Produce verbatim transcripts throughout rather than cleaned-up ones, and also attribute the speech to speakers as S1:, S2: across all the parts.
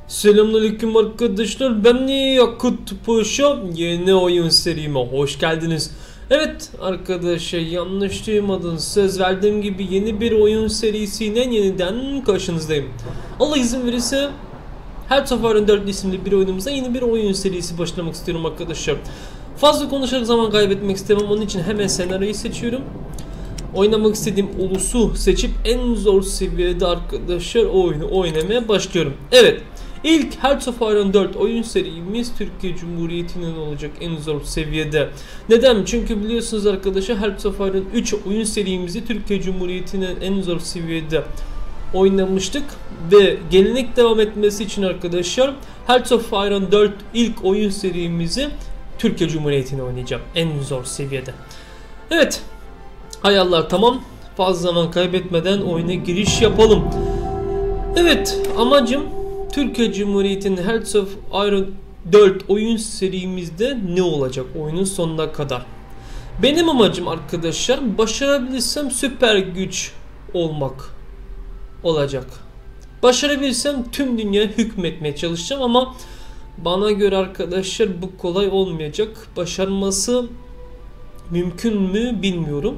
S1: Selamünaleyküm arkadaşlar, ben Yakut Paşa, yeni oyun serime hoş geldiniz. Evet arkadaşlar, yanlış duymadınız, söz verdiğim gibi yeni bir oyun serisiyle yeniden karşınızdayım. Allah izin verirse Hearts of Iron dört isimli bir oyunumuza yeni bir oyun serisi başlamak istiyorum arkadaşlar. Fazla konuşarak zaman kaybetmek istemem, onun için hemen senaryoyu seçiyorum. Oynamak istediğim ulusu seçip en zor seviyede arkadaşlar oyunu oynamaya başlıyorum. Evet, ilk Hearts of Iron dört oyun serimiz Türkiye Cumhuriyeti'nin olacak en zor seviyede. Neden? Çünkü biliyorsunuz arkadaşlar, Hearts of Iron üç oyun serimizi Türkiye Cumhuriyeti'nin en zor seviyede oynamıştık ve gelenek devam etmesi için arkadaşlar Hearts of Iron dört ilk oyun serimizi Türkiye Cumhuriyeti'ne oynayacağım en zor seviyede. Evet, hay Allah, tamam, fazla zaman kaybetmeden oyuna giriş yapalım. Evet, amacım Türkiye Cumhuriyeti'nin Hearts of Iron dört oyun serimizde ne olacak oyunun sonuna kadar. Benim amacım arkadaşlar, başarabilirsem süper güç olmak olacak. Başarabilirsem tüm dünya hükmetmeye çalışacağım ama bana göre arkadaşlar bu kolay olmayacak. Başarması mümkün mü bilmiyorum.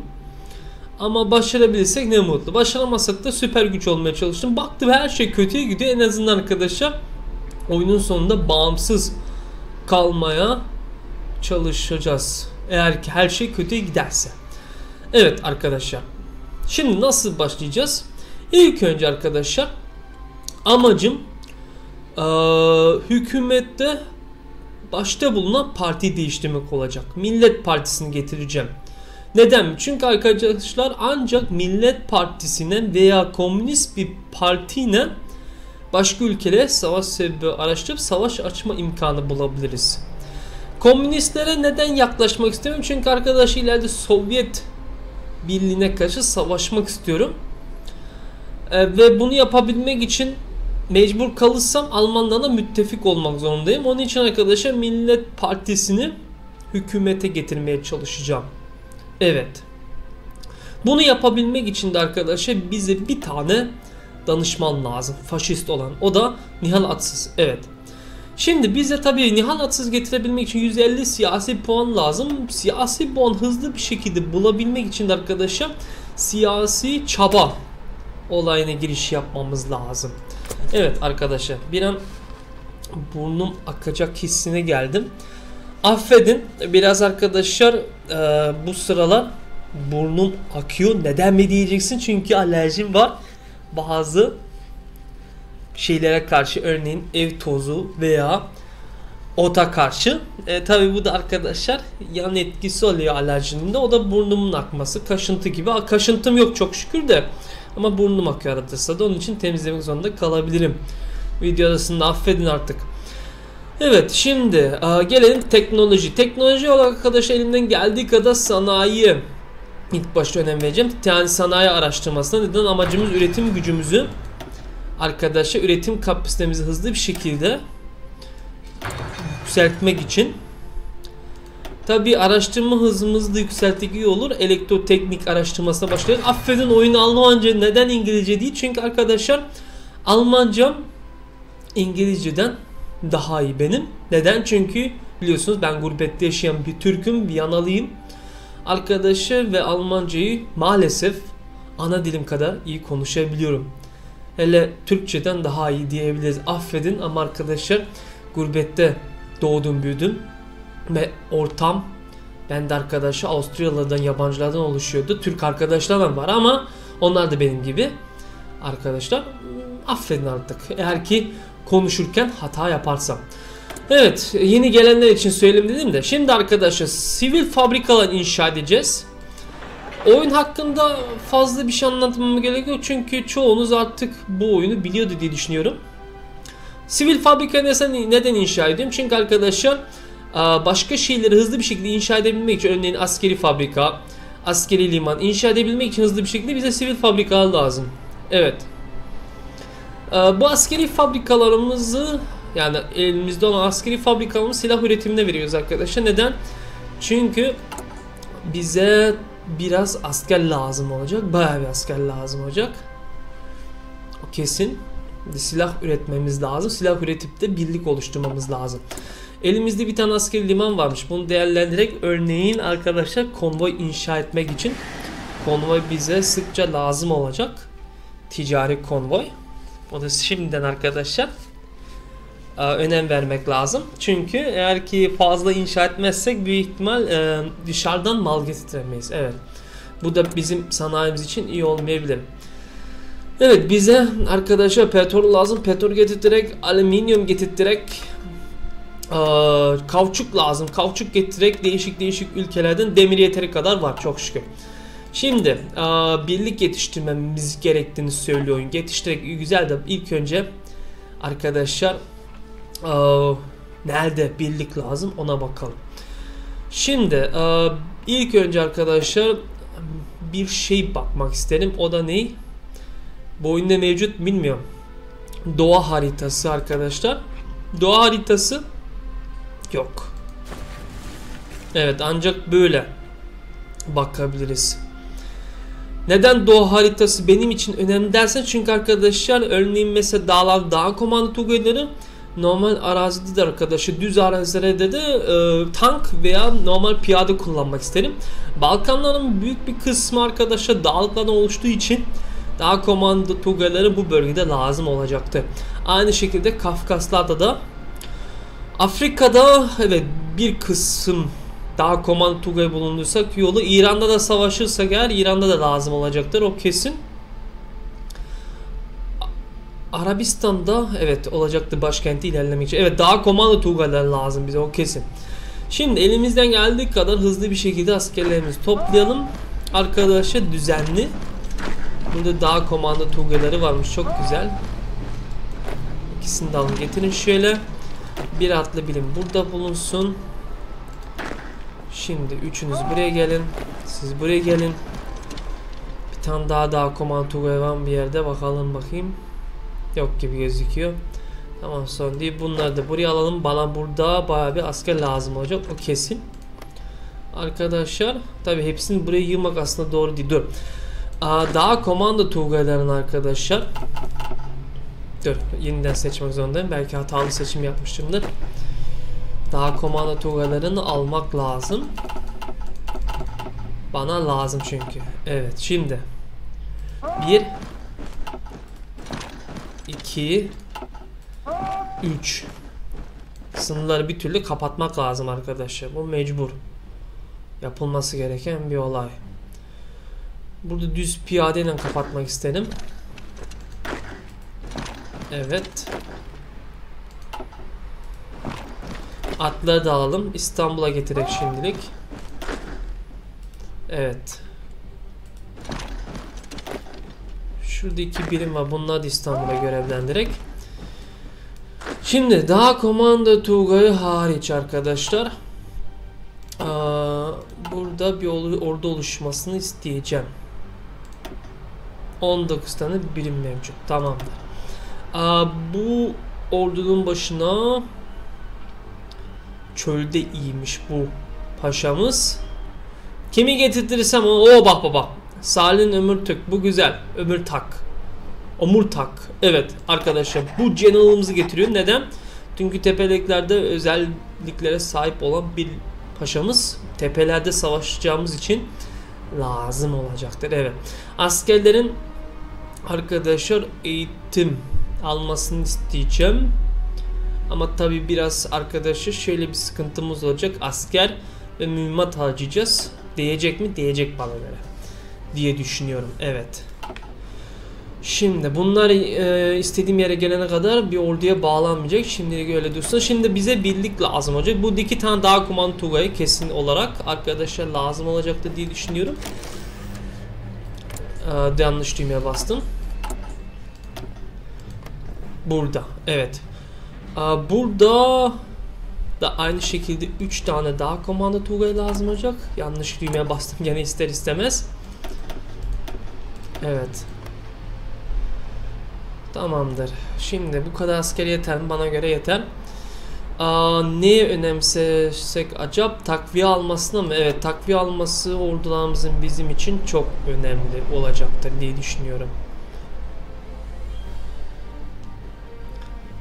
S1: Ama başarabilirsek ne mutlu. Başaramazsak da süper güç olmaya çalıştım. Baktım her şey kötüye gidiyor. En azından arkadaşlar oyunun sonunda bağımsız kalmaya çalışacağız. Eğer ki her şey kötüye giderse. Evet arkadaşlar. Şimdi nasıl başlayacağız? İlk önce arkadaşlar amacım ee, hükümette başta bulunan parti değiştirmek olacak. Millet Partisi'ni getireceğim. Neden? Çünkü arkadaşlar ancak Millet Partisi'ne veya komünist bir partiyle başka ülkelere savaş sebebi araştırıp savaş açma imkanı bulabiliriz. Komünistlere neden yaklaşmak istemiyorum? Çünkü arkadaşlar ileride Sovyet Birliği'ne karşı savaşmak istiyorum. Ee, ve bunu yapabilmek için mecbur kalırsam Almanlarla müttefik olmak zorundayım. Onun için arkadaşlar Millet Partisi'ni hükümete getirmeye çalışacağım. Evet. Bunu yapabilmek için de arkadaşlar bize bir tane danışman lazım. Faşist olan. O da Nihal Atsız. Evet. Şimdi bize tabii Nihal Atsız getirebilmek için yüz elli siyasi puan lazım. Siyasi puan hızlı bir şekilde bulabilmek için de arkadaşlar siyasi çaba olayına giriş yapmamız lazım. Evet arkadaşlar, bir an burnum akacak hissine geldim. Affedin biraz arkadaşlar, e, bu sıralar burnum akıyor. Neden mi diyeceksin? Çünkü alerjim var bazı şeylere karşı, örneğin ev tozu veya ota karşı. E, tabi bu da arkadaşlar yan etkisi oluyor alerjinin de, o da burnumun akması, kaşıntı gibi. Kaşıntım yok çok şükür de, ama burnum akıyor arada sırada, onun için temizlemek zorunda kalabilirim. Video arasında affedin artık. Evet, şimdi gelelim teknoloji. Teknoloji olarak arkadaşlar elimden geldiği kadar sanayi ilk başta önem vereceğim. Yani sanayi araştırmasına. Neden? Amacımız üretim gücümüzü arkadaşlar, üretim kapasitemizi hızlı bir şekilde yükseltmek için. Tabi araştırma hızımızı da yükselttik iyi olur. Elektroteknik araştırmasına başlayalım. Affedin, oyun Almanca, neden İngilizce değil? Çünkü arkadaşlar Almancam İngilizceden daha iyi benim. Neden? Çünkü biliyorsunuz ben gurbette yaşayan bir Türk'üm, bir Yanalıyım. Arkadaşlar ve Almancayı maalesef ana dilim kadar iyi konuşabiliyorum. Hele Türkçeden daha iyi diyebiliriz. Affedin ama arkadaşlar gurbette doğdum büyüdüm ve ortam, ben de arkadaşlar Avusturyalılardan, yabancılardan oluşuyordu. Türk arkadaşlarım var ama onlar da benim gibi arkadaşlar. Affedin artık eğer ki konuşurken hata yaparsam. Evet, yeni gelenler için söyleyeyim dedim de. Şimdi arkadaşlar sivil fabrikalar inşa edeceğiz. Oyun hakkında fazla bir şey anlatmama gerek yok. Çünkü çoğunuz artık bu oyunu biliyordu diye düşünüyorum. Sivil fabrika neden inşa ediyorum? Çünkü arkadaşlar başka şeyleri hızlı bir şekilde inşa edebilmek için, örneğin askeri fabrika, askeri liman inşa edebilmek için hızlı bir şekilde bize sivil fabrikalar lazım. Evet. Bu askeri fabrikalarımızı, yani elimizde olan askeri fabrikalarımızı silah üretimine veriyoruz arkadaşlar. Neden? Çünkü bize biraz asker lazım olacak. Bayağı bir asker lazım olacak. O kesin. silah üretmemiz lazım. Silah üretip de birlik oluşturmamız lazım. Elimizde bir tane askeri liman varmış. Bunu değerlendirerek örneğin arkadaşlar konvoy inşa etmek için konvoy bize sıkça lazım olacak. Ticari konvoy. O da şimdiden arkadaşlar önem vermek lazım. Çünkü eğer ki fazla inşa etmezsek büyük ihtimal dışarıdan mal getiremeyiz. Evet. Bu da bizim sanayimiz için iyi olmayabilir. Evet, bize arkadaşlar petrol lazım. Petrol getirerek, alüminyum getirerek, kauçuk lazım. Kauçuk getirerek değişik değişik ülkelerden demir yeteri kadar var çok şükür. Şimdi birlik yetiştirmemiz gerektiğini söylüyor oyun. Yetiştirerek güzel de ilk önce arkadaşlar nerede birlik lazım ona bakalım. Şimdi ilk önce arkadaşlar bir şey bakmak isterim. O da ne? Bu oyunda mevcut bilmiyorum. Doğa haritası arkadaşlar. Doğa haritası yok. Evet, ancak böyle bakabiliriz. Neden doğa haritası benim için önemli dersen, çünkü arkadaşlar örneğin mesela dağlar, dağ komando tugayları normal arazide de arkadaşlar düz arazilerde de e, tank veya normal piyade kullanmak isterim. Balkanların büyük bir kısmı arkadaşlar dağlıklardan oluştuğu için dağ komando tugayları bu bölgede lazım olacaktı. Aynı şekilde Kafkaslar'da da, Afrika'da evet bir kısım dağ komando tugayı bulunduysak yolu, İran'da da savaşırsak eğer İran'da da lazım olacaktır, o kesin. Arabistan'da evet olacaktı başkenti ilerlemek için. Evet, dağ komando tugayları lazım bize, o kesin. Şimdi elimizden geldiği kadar hızlı bir şekilde askerlerimizi toplayalım. Arkadaşlar düzenli. Burada dağ komando tugayları varmış, çok güzel. İkisini de alın getirin şöyle. Bir atlı birim burada bulunsun. Şimdi üçünüz buraya gelin. Siz buraya gelin. Bir tane daha dağ komando tugayı var bir yerde, bakalım bakayım. Yok gibi gözüküyor. Tamam, son değil. Bunları da buraya alalım. Bana burada bayağı bir asker lazım olacak, o kesin. Arkadaşlar tabi hepsini buraya yığmak aslında doğru değil. Dur. Aa, dağ komando tugayların arkadaşlar. Dur, yeniden seçmek zorundayım. Belki hatalı seçim yapmışımdır. Dağ komando tugaylarını almak lazım. Bana lazım çünkü. Evet, şimdi bir iki üç sınırları bir türlü kapatmak lazım arkadaşlar. Bu mecbur. Yapılması gereken bir olay. Burada düz piyadeyle kapatmak istedim. Evet. Atları da alalım. İstanbul'a getirerek şimdilik. Evet. Şurada iki birim var. Bunları da İstanbul'a görevlendirerek. Şimdi dağ komando tugayı hariç arkadaşlar. Aa, burada bir ordu oluşmasını isteyeceğim. on dokuz tane birim mevcut. Tamamdır. Aa, bu ordunun başına çölde iyiymiş bu paşamız. Kimi getirtirsem onu, o bak bak bak. Salih Ömürtürk, bu güzel. Ömürtak. Omurtak. Evet arkadaşlar, bu generalımızı getiriyor. Neden? Çünkü tepeliklerde özelliklere sahip olan bir paşamız. Tepelerde savaşacağımız için lazım olacaktır. Evet. Askerlerin arkadaşlar eğitim almasını isteyeceğim. Ama tabi biraz arkadaşlar şöyle bir sıkıntımız olacak. Asker ve mühimmat harcayacağız. Değecek mi? Değecek bana göre diye düşünüyorum. Evet. Şimdi bunlar e, istediğim yere gelene kadar bir orduya bağlanmayacak. Şimdilik öyle dursun. Şimdi bize birlik lazım olacak. Bu iki tane daha komando tugayı kesin olarak arkadaşlar lazım olacaktı diye düşünüyorum. E, yanlış düğmeye bastım. Burada. Evet. E, burada da aynı şekilde üç tane daha komando tugayı lazım olacak. Yanlış düğmeye bastım gene ister istemez. Evet. Tamamdır. Şimdi bu kadar asker yeter mi? Bana göre yeter. Aa, neye önemsesek acaba? Takviye almasına mı? Evet, takviye alması ordularımızın bizim için çok önemli olacaktır diye düşünüyorum.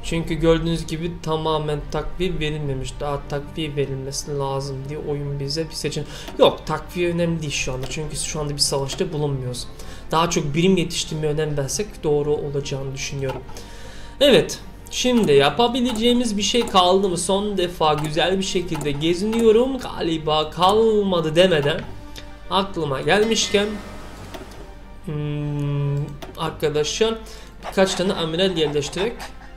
S1: Çünkü gördüğünüz gibi tamamen takviye verilmemiş. Daha takviye verilmesi lazım diye oyun bize bir seçin. Yok, takviye önemli değil şu anda. Çünkü şu anda bir savaşta bulunmuyoruz. Daha çok birim yetiştirmeye önem versek doğru olacağını düşünüyorum. Evet. Şimdi yapabileceğimiz bir şey kaldı mı? Son defa güzel bir şekilde geziniyorum. Galiba kalmadı demeden aklıma gelmişken hmm, arkadaşlar birkaç tane amiral yerleştirerek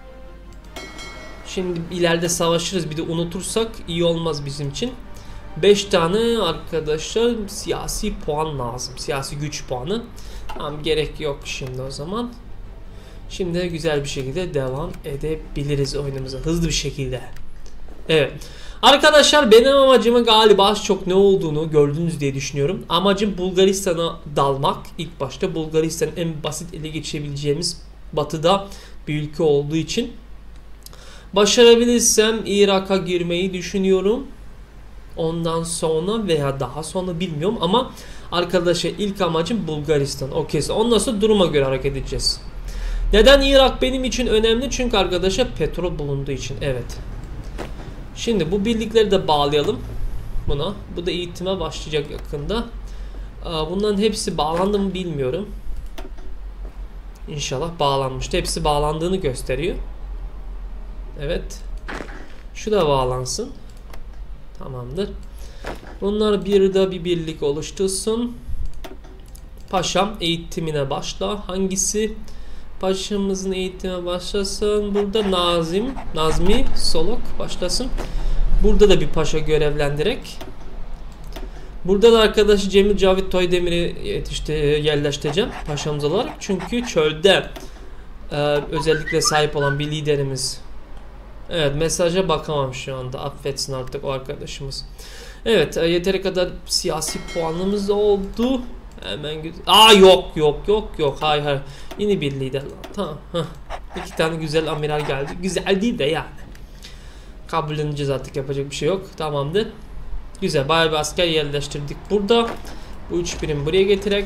S1: şimdi ileride savaşırız, bir de unutursak iyi olmaz bizim için. beş tane arkadaşlar siyasi puan lazım. Siyasi güç puanı. Tamam, gerek yok şimdi o zaman. Şimdi güzel bir şekilde devam edebiliriz oyunumuza. Hızlı bir şekilde. Evet. Arkadaşlar benim amacımı galiba az çok ne olduğunu gördünüz diye düşünüyorum. Amacım Bulgaristan'a dalmak. İlk başta Bulgaristan en basit ele geçirebileceğimiz batıda bir ülke olduğu için. Başarabilirsem Irak'a girmeyi düşünüyorum. Ondan sonra veya daha sonra bilmiyorum ama arkadaşlar ilk amacım Bulgaristan. Okey. Ondan sonra duruma göre hareket edeceğiz. Neden Irak benim için önemli? Çünkü arkadaşlar petrol bulunduğu için. Evet. Şimdi bu birlikleri de bağlayalım buna. Bu da eğitime başlayacak yakında. Bunların hepsi bağlandı mı bilmiyorum. İnşallah bağlanmıştı. Hepsi bağlandığını gösteriyor. Evet. Şu da bağlansın. Tamamdır. Bunlar bir de bir birlik oluştursun. Paşam eğitimine başla. Hangisi? Paşamızın eğitime başlasın. Burada Nazim, Nazmi Solok başlasın. Burada da bir paşa görevlendirek. Burada da arkadaşı Cemil Cavit Toydemir'i yetişti, yerleştireceğim paşamız olarak. Çünkü çölde e, özellikle sahip olan bir liderimiz. Evet, mesaja bakamam şu anda. Affetsin artık o arkadaşımız. Evet, e, yeteri kadar siyasi puanımız oldu. Hemen güzel. Aa yok yok yok yok. Hayır hayır. Yeni bir lider lan. Tamam. Heh. İki tane güzel amiral geldi. Güzel değil de yani. Kabulleneceğiz artık, yapacak bir şey yok. Tamamdır. Güzel. Bayağı bir asker yerleştirdik burada. Bu üç birim buraya getirerek.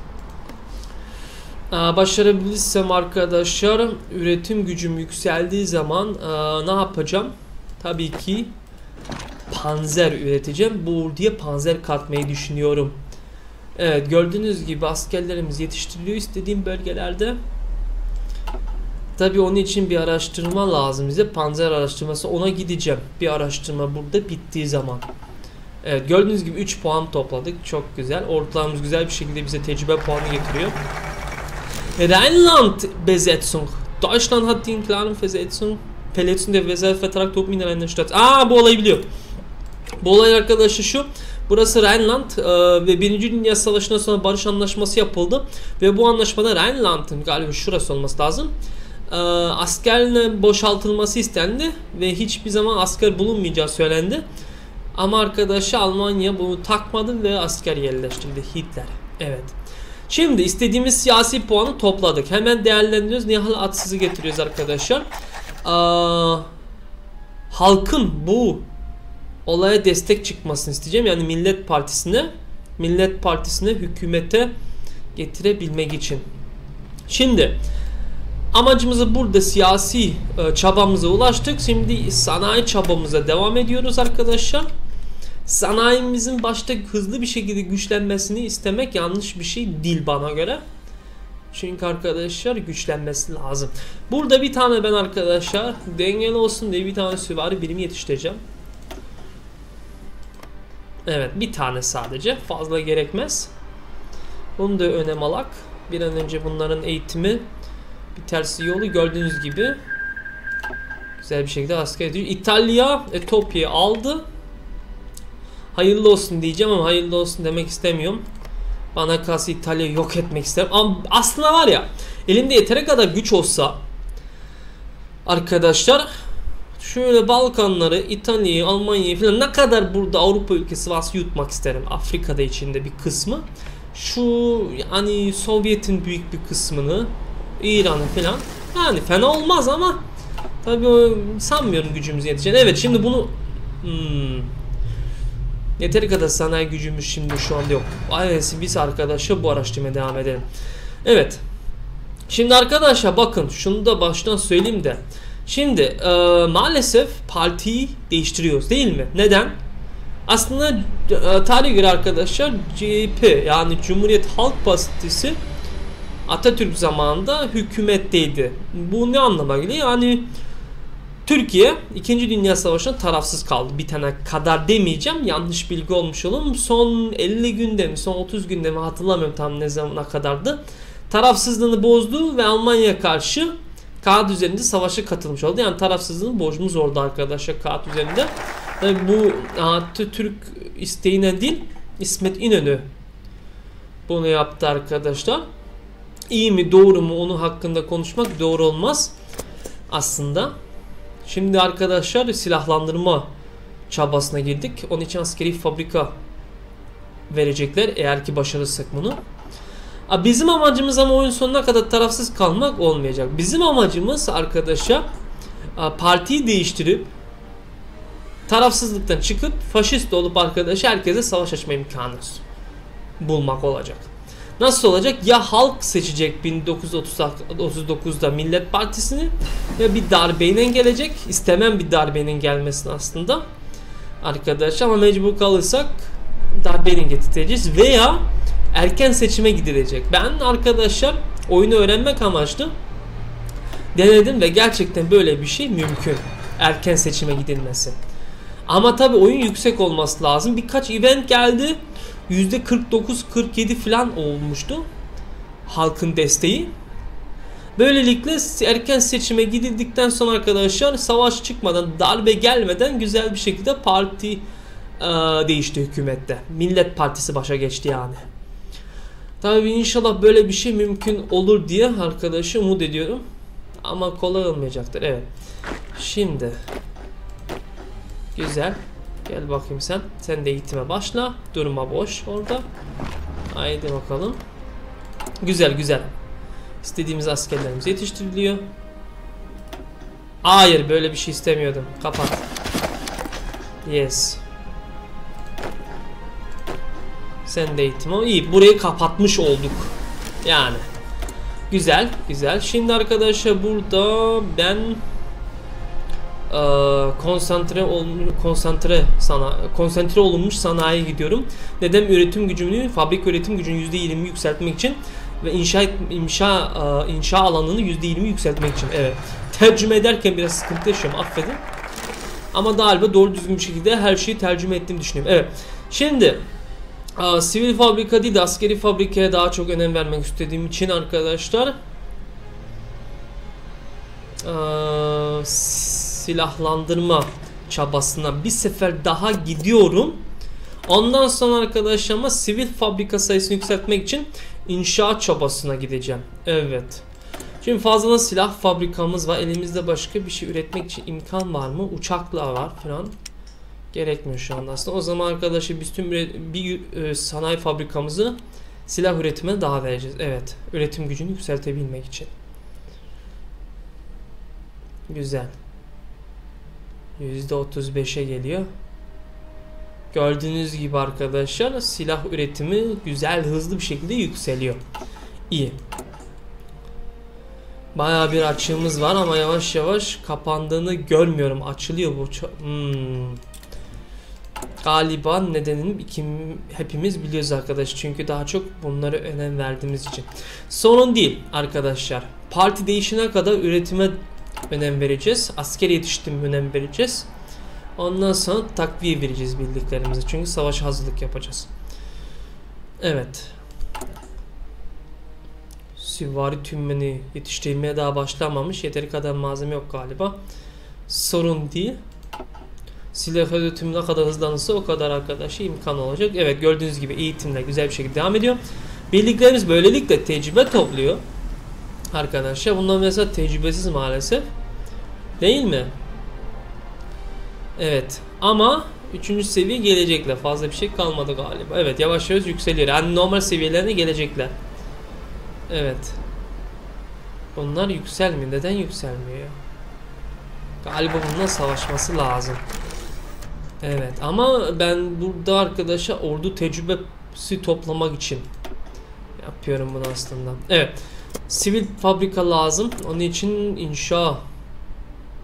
S1: Aa, başarabilirsem arkadaşlar üretim gücüm yükseldiği zaman aa, ne yapacağım? Tabii ki panzer üreteceğim. Bu orduya panzer katmayı düşünüyorum. Evet, gördüğünüz gibi askerlerimiz yetiştiriliyor istediğim bölgelerde. Tabii onun için bir araştırma lazım bize. Panzer araştırması, ona gideceğim. Bir araştırma burada bittiği zaman. Evet, gördüğünüz gibi üç puan topladık. Çok güzel. Ortalarımız güzel bir şekilde bize tecrübe puanı getiriyor. Rheinland-Besetzung. Deutschland hat die klaren Versetzung. Verletzung der Weservertrag Truppen in Rheinland-Stadt. Aa, bu olayı biliyor. Bu olay arkadaşlar şu. Burası Rhineland e, ve Birinci Dünya Savaşı'ndan sonra barış anlaşması yapıldı. Ve bu anlaşmada Rhineland'ın galiba şurası olması lazım. E, askerle boşaltılması istendi. Ve hiçbir zaman asker bulunmayacağı söylendi. Ama arkadaşı Almanya bunu takmadı ve asker yerleştirdi. Hitler. Evet. Şimdi istediğimiz siyasi puanı topladık. Hemen değerlendiriyoruz. Nihal Atsız'ı getiriyoruz arkadaşlar. Aa, halkın bu olaya destek çıkmasını isteyeceğim. Yani Millet Partisi'ne, Millet Partisi'ne hükümete getirebilmek için. Şimdi amacımızı burada siyasi e, çabamıza ulaştık. Şimdi sanayi çabamıza devam ediyoruz arkadaşlar. Sanayimizin başta hızlı bir şekilde güçlenmesini istemek yanlış bir şey değil bana göre. Çünkü arkadaşlar güçlenmesi lazım. Burada bir tane ben arkadaşlar dengeli olsun diye bir tane süvari birimi yetiştireceğim. Evet, bir tane sadece, fazla gerekmez. Bunu da önem alak. Bir an önce bunların eğitimi bitersi yolu gördüğünüz gibi güzel bir şekilde asker ediyor. İtalya Etopya'yı aldı. Hayırlı olsun diyeceğim ama hayırlı olsun demek istemiyorum. Bana kalsa İtalya'yı yok etmek isterim. Ama aslında var ya, elimde yeteri kadar güç olsa arkadaşlar, şöyle Balkanları, İtalya'yı, Almanya'yı falan, ne kadar burada Avrupa ülkesi varsa yutmak isterim. Afrika'da içinde bir kısmı. Şu yani Sovyet'in büyük bir kısmını, İran'ı falan. Yani fena olmaz ama tabii sanmıyorum gücümüz yeteceğini. Evet, şimdi bunu hmm, yeteri kadar sanayi gücümüz şimdi şu anda yok. Ailesi biz arkadaşlar bu araştırmaya devam edelim. Evet. Şimdi arkadaşlar bakın, şunu da baştan söyleyeyim de Şimdi e, maalesef partiyi değiştiriyoruz değil mi? Neden? Aslında e, tarihe göre arkadaşlar C H P yani Cumhuriyet Halk Partisi Atatürk zamanında hükümetteydi. Bu ne anlama geliyor? Yani Türkiye İkinci Dünya Savaşı'nda tarafsız kaldı. Bitene kadar demeyeceğim. Yanlış bilgi olmuş olur. Son elli günde mi, son otuz günde mi hatırlamıyorum tam ne zamana kadardı. Tarafsızlığını bozdu ve Almanya'ya karşı kağıt üzerinde savaşa katılmış oldu. Yani tarafsızlığını bozmuş oldu arkadaşlar kağıt üzerinde. Tabii bu Atatürk isteğine değil, İsmet İnönü bunu yaptı arkadaşlar. İyi mi doğru mu onu hakkında konuşmak doğru olmaz aslında. Şimdi arkadaşlar silahlandırma çabasına girdik. Onun için askeri fabrika verecekler eğer ki başarırsak bunu. Bizim amacımız ama oyun sonuna kadar tarafsız kalmak olmayacak. Bizim amacımız arkadaşlar partiyi değiştirip tarafsızlıktan çıkıp faşist olup arkadaş herkese savaş açma imkanı bulmak olacak. Nasıl olacak? Ya halk seçecek bin dokuz yüz otuz dokuzda Millet Partisi'ni ya bir darbeyle gelecek. İstemem bir darbenin gelmesini aslında arkadaşlar ama mecbur kalırsak darbenin getireceğiz veya erken seçime gidilecek. Ben arkadaşlar oyunu öğrenmek amaçlı denedim ve gerçekten böyle bir şey mümkün. Erken seçime gidilmesi. Ama tabi oyun yüksek olması lazım. Birkaç event geldi. yüzde kırk dokuz kırk yedi falan olmuştu halkın desteği. Böylelikle erken seçime gidildikten sonra arkadaşlar savaş çıkmadan, darbe gelmeden güzel bir şekilde parti e, değişti hükümette. Millet Partisi başa geçti yani. Tabii inşallah böyle bir şey mümkün olur diye arkadaşı umut ediyorum. Ama kolay olmayacaktır. Evet. Şimdi güzel. Gel bakayım sen. Sen de eğitime başla. Durma boş orada. Haydi bakalım. Güzel güzel. İstediğimiz askerlerimiz yetiştiriliyor. Hayır böyle bir şey istemiyordum. Kapat. Yes. Sen de eğitime. İyi burayı kapatmış olduk. Yani. Güzel güzel. Şimdi arkadaşlar burada ben konsantre olmuş konsantre sana konsantre olunmuş sanayiye gidiyorum. Neden? Üretim gücünü, fabrika üretim gücünü yüzde yirmi yükseltmek için ve inşa inşa inşa alanını yüzde yirmi yükseltmek için. Evet. Tercüme ederken biraz sıkıntı yaşıyorum. Affedin. Ama galiba doğru düzgün bir şekilde her şeyi tercüme ettiğimi düşünüyorum. Evet. Şimdi a, sivil fabrika değil de askeri fabrikaya daha çok önem vermek istediğim için arkadaşlar a, silahlandırma çabasına bir sefer daha gidiyorum. Ondan sonra arkadaşlarıma sivil fabrika sayısını yükseltmek için inşaat çabasına gideceğim. Evet. Şimdi fazladan silah fabrikamız var. Elimizde başka bir şey üretmek için imkan var mı? Uçaklar var falan. Gerekmiyor şu anda aslında. O zaman arkadaşlar biz tüm bir sanayi fabrikamızı silah üretimine daha vereceğiz. Evet. Üretim gücünü yükseltebilmek için. Güzel. yüzde otuz beşe geliyor. Gördüğünüz gibi arkadaşlar silah üretimi güzel hızlı bir şekilde yükseliyor. İyi. Bayağı bir açığımız var ama yavaş yavaş kapandığını görmüyorum. Açılıyor bu. Hmm. Galiba nedenini kim, hepimiz biliyoruz arkadaş. Çünkü daha çok bunlara önem verdiğimiz için. Sorun değil arkadaşlar. Parti değişene kadar üretime önem vereceğiz. Asker yetiştirmeye önem vereceğiz. Ondan sonra takviye vereceğiz bildiklerimize. Çünkü savaş hazırlık yapacağız. Evet. Süvari tümeni yetiştirmeye daha başlamamış. Yeteri kadar malzeme yok galiba. Sorun değil. Silah üretimi ne kadar hızlanırsa o kadar arkadaşlar imkan olacak. Evet gördüğünüz gibi eğitimler güzel bir şekilde devam ediyor. Birliklerimiz böylelikle tecrübe topluyor. Arkadaşlar bunlar mesela tecrübesiz maalesef. Değil mi? Evet. Ama üçüncü seviye gelecekler. Fazla bir şey kalmadı galiba. Evet yavaş yavaş yükseliyor. Yani normal seviyelerine gelecekler. Evet. Bunlar yükselmiyor. Neden yükselmiyor ya? Galiba bununla savaşması lazım. Evet ama ben burada arkadaşa ordu tecrübesi toplamak için yapıyorum bunu aslında. Evet. Sivil fabrika lazım. Onun için inşa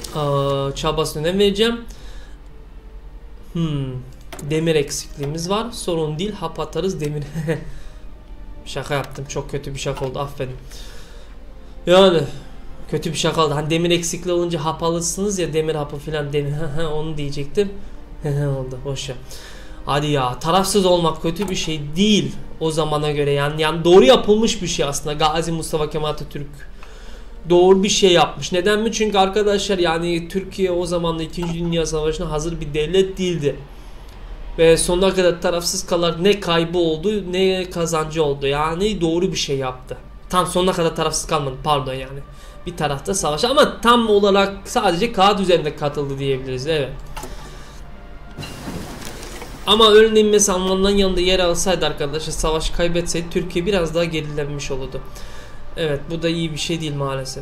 S1: Aa, çabasına önem vereceğim. Hmm, demir eksikliğimiz var. Sorun değil, hap atarız demir. Şaka yaptım. Çok kötü bir şaka oldu. Affedin. Yani kötü bir şaka oldu. Hani demir eksikliği olunca hap alırsınız ya, demir hapı falan demir. Onu diyecektim. Oldu. Boş ver. Hadi ya, tarafsız olmak kötü bir şey değil o zamana göre. Yani yani doğru yapılmış bir şey aslında. Gazi Mustafa Kemal Atatürk doğru bir şey yapmış. Neden mi? Çünkü arkadaşlar yani Türkiye o zaman da ikinci. Dünya Savaşı'na hazır bir devlet değildi. Ve sonuna kadar tarafsız kalarak ne kaybı oldu ne kazancı oldu. Yani doğru bir şey yaptı. Tam sonuna kadar tarafsız kalmadı, pardon yani. Bir tarafta savaş ama tam olarak sadece kağıt üzerinde katıldı diyebiliriz, evet. Ama örneğin mesela Almanların yanında yer alsaydı arkadaşlar, savaş kaybetseydi Türkiye biraz daha gerilenmiş olurdu. Evet, bu da iyi bir şey değil maalesef.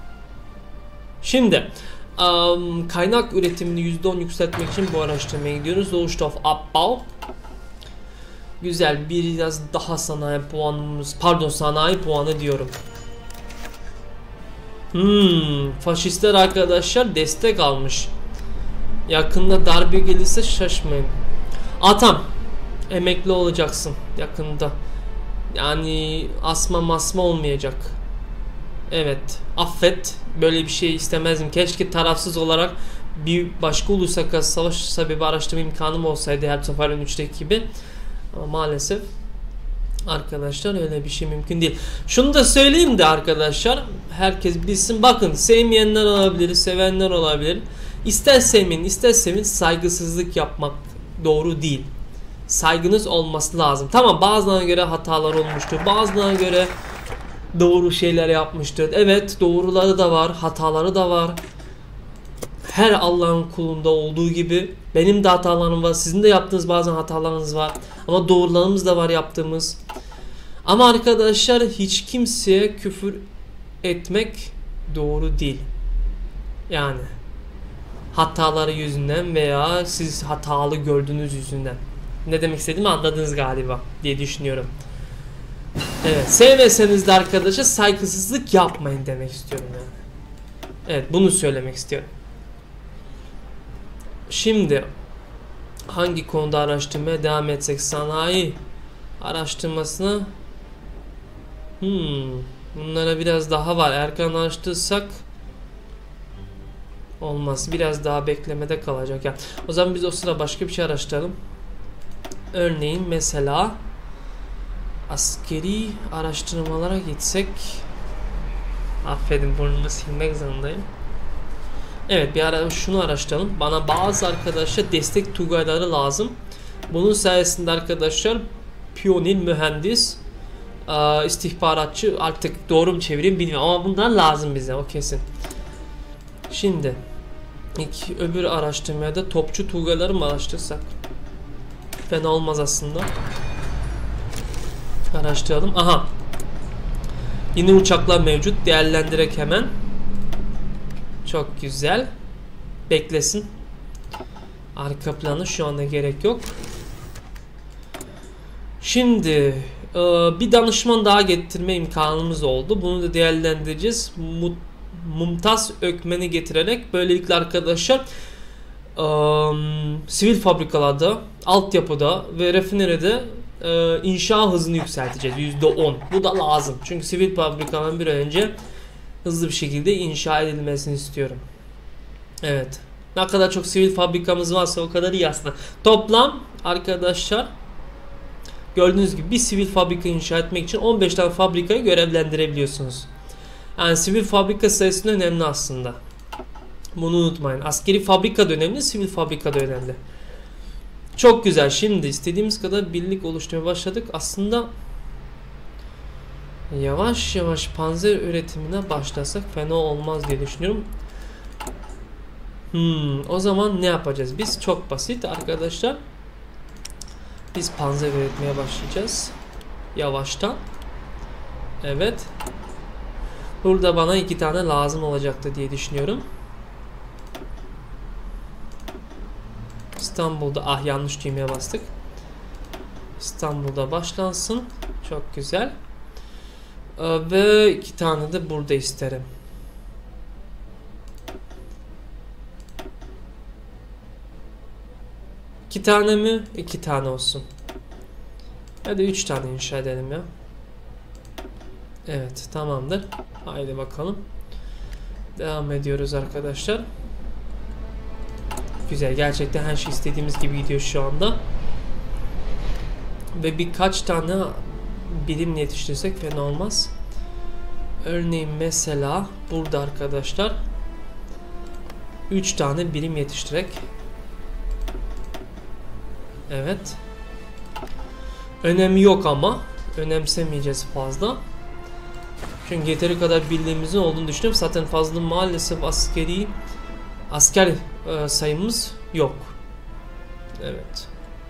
S1: Şimdi um, kaynak üretimini yüzde on yükseltmek için bu araştırmaya gidiyoruz. Rohstoffabbau. Güzel, biraz daha sanayi puanımız, pardon sanayi puanı diyorum. Hmm, faşistler arkadaşlar destek almış. Yakında darbe gelirse şaşmayın. Atam, emekli olacaksın yakında. Yani asma masma olmayacak. Evet, affet. Böyle bir şey istemezdim. Keşke tarafsız olarak bir başka ulusa karşı savaş sebebi araştırma imkanım olsaydı her seferin üçteki gibi. Ama maalesef arkadaşlar öyle bir şey mümkün değil. Şunu da söyleyeyim de arkadaşlar, herkes bilsin. Bakın, sevmeyenler olabilir, sevenler olabilir. İster sevmeyin, ister sevin, saygısızlık yapmak doğru değil. Saygınız olması lazım. Tamam, bazılarına göre hatalar olmuştur. Bazılarına göre doğru şeyler yapmıştır. Evet, doğruları da var, hataları da var. Her Allah'ın kulunda olduğu gibi benim de hatalarım var. Sizin de yaptığınız bazen hatalarınız var. Ama doğrularımız da var yaptığımız. Ama arkadaşlar, hiç kimseye küfür etmek doğru değil. Yani hataları yüzünden veya siz hatalı gördüğünüz yüzünden. Ne demek istediğimi anladınız galiba diye düşünüyorum. Evet, sevmeseniz de arkadaşa saygısızlık yapmayın demek istiyorum yani. Evet, bunu söylemek istiyorum. Şimdi hangi konuda araştırmaya devam etsek? Sanayi araştırmasına hmm, bunlara biraz daha var. Erken araştırsak olmaz. Biraz daha beklemede kalacak ya. O zaman biz o sıra başka bir şey araştıralım. Örneğin mesela askeri araştırmalara gitsek. Affedin, burnumu silmek zorundayım. Evet, bir ara şunu araştıralım. Bana bazı arkadaşlar destek tugayları lazım. Bunun sayesinde arkadaşlar piyonil mühendis, istihbaratçı, artık doğru mu çevireyim bilmiyorum ama bunlar lazım bize, o kesin. Şimdi ilk öbür araştırmaya da topçu tugayları mı araştırsak? Fena olmaz aslında. Araştıralım. Aha. Yine uçaklar mevcut. Değerlendirek hemen. Çok güzel. Beklesin. Arka planı şu anda gerek yok. Şimdi bir danışman daha getirme imkanımız oldu. Bunu da değerlendireceğiz. Mumtaz Ökmen'i getirerek böylelikle arkadaşlar sivil fabrikalarda, altyapıda ve rafineride inşa hızını yükselteceğiz. yüzde on. Bu da lazım. Çünkü sivil fabrikaların bir önce hızlı bir şekilde inşa edilmesini istiyorum. Evet. Ne kadar çok sivil fabrikamız varsa o kadar iyi aslında. Toplam arkadaşlar gördüğünüz gibi bir sivil fabrika inşa etmek için on beş tane fabrikayı görevlendirebiliyorsunuz. Yani sivil fabrika sayısı önemli aslında. Bunu unutmayın. Askeri fabrika da önemli, sivil fabrika da önemli. Çok güzel. Şimdi istediğimiz kadar birlik oluşturmaya başladık. Aslında yavaş yavaş panzer üretimine başlasak fena olmaz diye düşünüyorum. Hmm, o zaman ne yapacağız? Biz çok basit arkadaşlar. Biz panzer üretmeye başlayacağız. Yavaştan. Evet. Burada bana iki tane lazım olacaktı diye düşünüyorum. İstanbul'da, ah yanlış düğmeye bastık. İstanbul'da başlansın. Çok güzel. Ee, ve iki tane de burada isterim. İki tane mi? İki tane olsun. Hadi üç tane inşa edelim ya. Evet, tamamdır. Haydi bakalım. Devam ediyoruz arkadaşlar. Güzel, gerçekten her şey istediğimiz gibi gidiyor şu anda. Ve birkaç tane birim yetiştirsek fena olmaz. Örneğin mesela burada arkadaşlar üç tane birim yetiştirerek. Evet. Önemi yok ama önemsemeyeceğiz fazla. Çünkü yeteri kadar bildiğimizin olduğunu düşünüyorum. Zaten fazla maalesef askeri asker e, sayımız yok. Evet.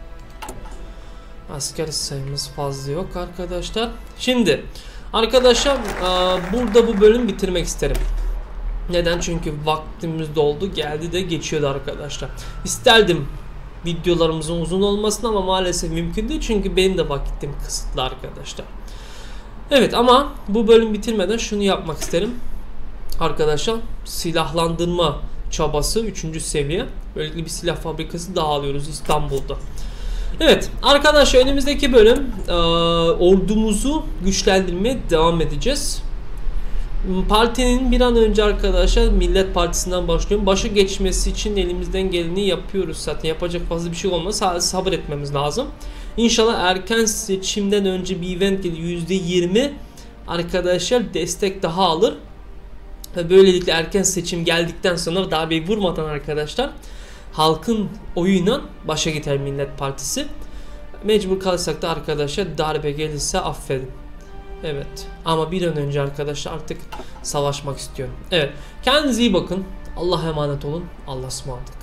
S1: Asker sayımız fazla yok arkadaşlar. Şimdi arkadaşlar e, burada bu bölüm bitirmek isterim. Neden? Çünkü vaktimiz doldu. Geldi de geçiyordu arkadaşlar. İsterdim videolarımızın uzun olmasını ama maalesef mümkün değil. Çünkü benim de vakitim kısıtlı arkadaşlar. Evet, ama bu bölüm bitirmeden şunu yapmak isterim. Arkadaşlar silahlandırma çabası üçüncü seviye. Böylelikle bir silah fabrikası daha alıyoruz İstanbul'da. Evet arkadaşlar, önümüzdeki bölüm e, ordumuzu güçlendirmeye devam edeceğiz. Partinin bir an önce arkadaşlar Millet Partisi'nden başlıyorum. Başa geçmesi için elimizden geleni yapıyoruz zaten. Yapacak fazla bir şey olmaz. Sadece sabır etmemiz lazım. İnşallah erken seçimden önce bir event gelir. yüzde yirmi arkadaşlar destek daha alır. Ve böylelikle erken seçim geldikten sonra darbeyi vurmadan arkadaşlar halkın oyuyla başa gider Millet Partisi. Mecbur kalırsak da arkadaşlar darbe gelirse affedin. Evet. Ama bir an önce arkadaşlar artık savaşmak istiyorum. Evet. Kendinize iyi bakın. Allah'a emanet olun. Allah'a ısmarladık.